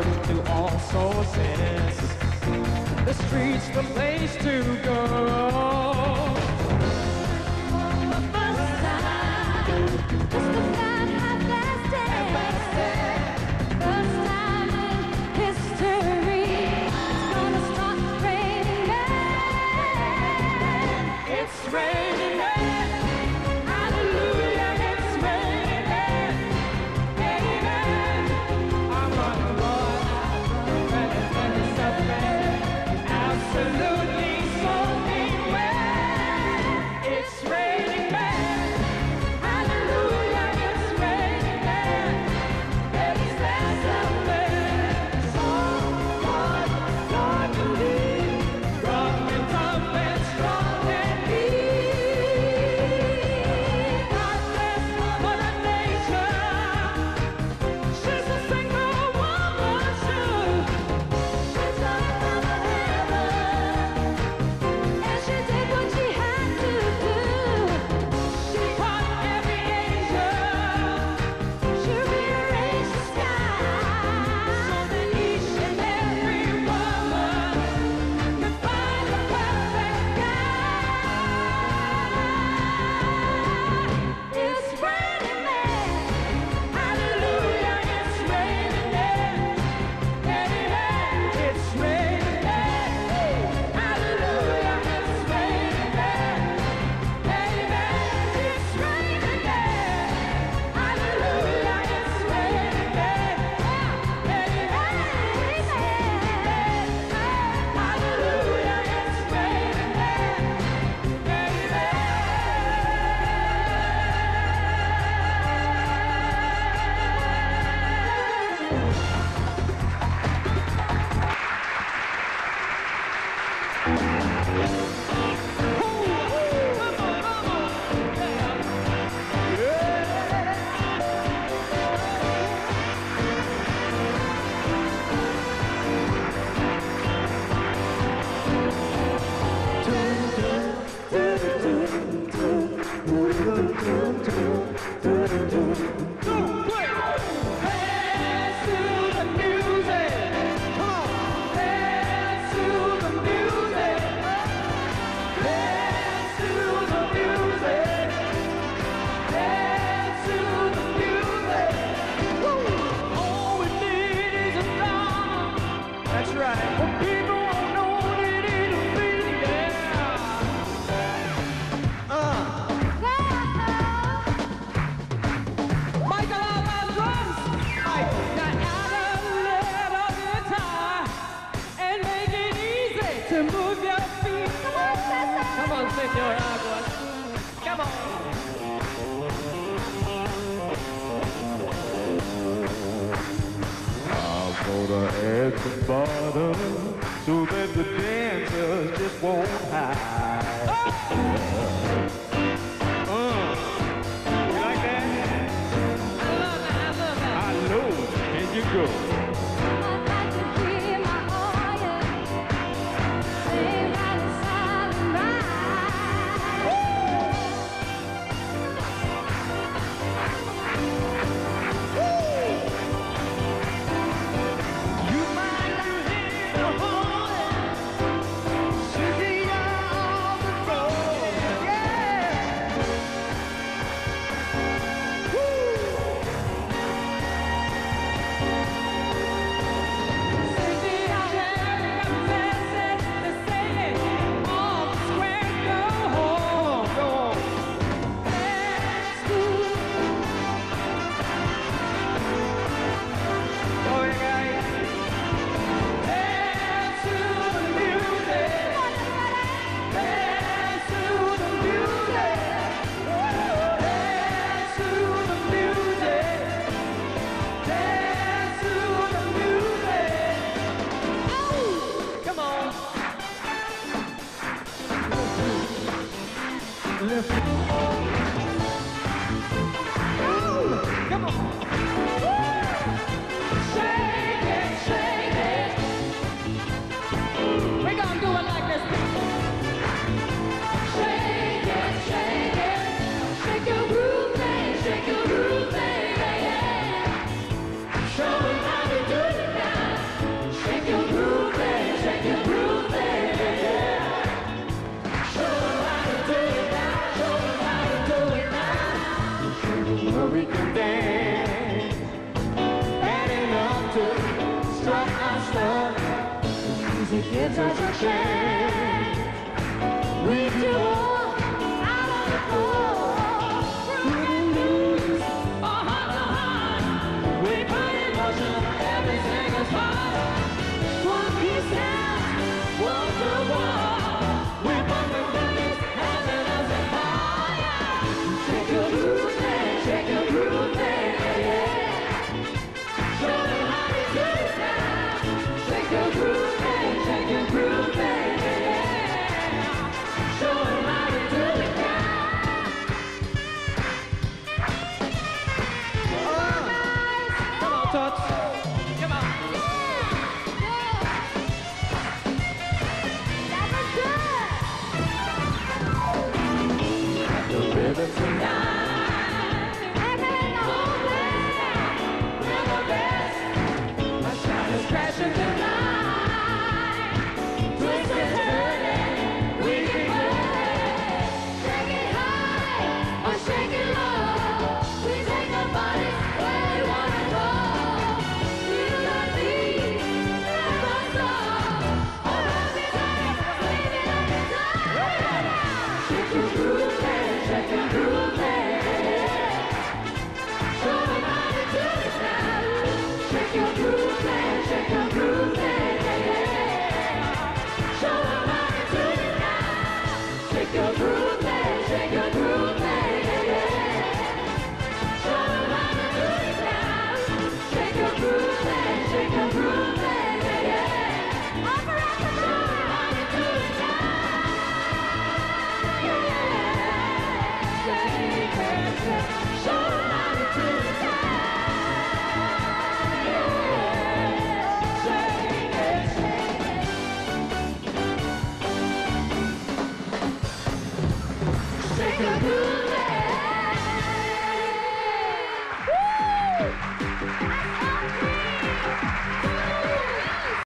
to all sources. The streets, the place to go. At the bottom, so that the dancers just won't hide. You like that? I love that. I know. Can you go? Music gives us a chance. We do out on the floor. Rockin' loose, or heart to heart. We put in motion every single spot. One piece out, one to one. We bump the booties, having us in fire. Shake your groove, man, shake your groove, man, yeah. Show them how to do it now. Shake your groove, man, shake your groove, man, yeah. Show them how to do it now. Come on, Tots.